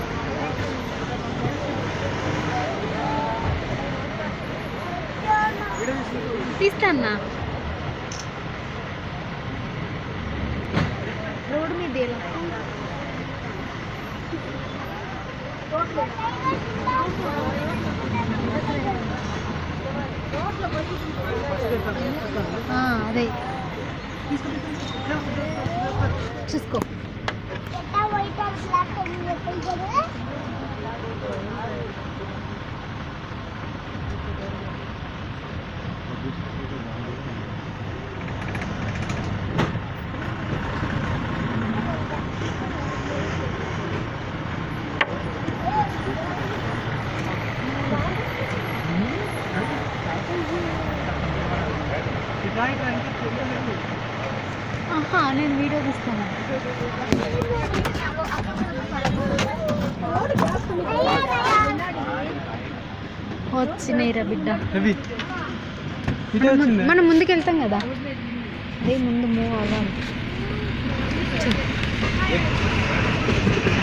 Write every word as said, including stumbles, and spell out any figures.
తీస్తాన్నా road మీద అదే చూసుకో ఆహా నేను వీడియో తీస్తాను వచ్చినాయిరా బిడ్డ మనం ముందుకు వెళ్తాం కదా అదే ముందు మూవ్ అవ్వాలి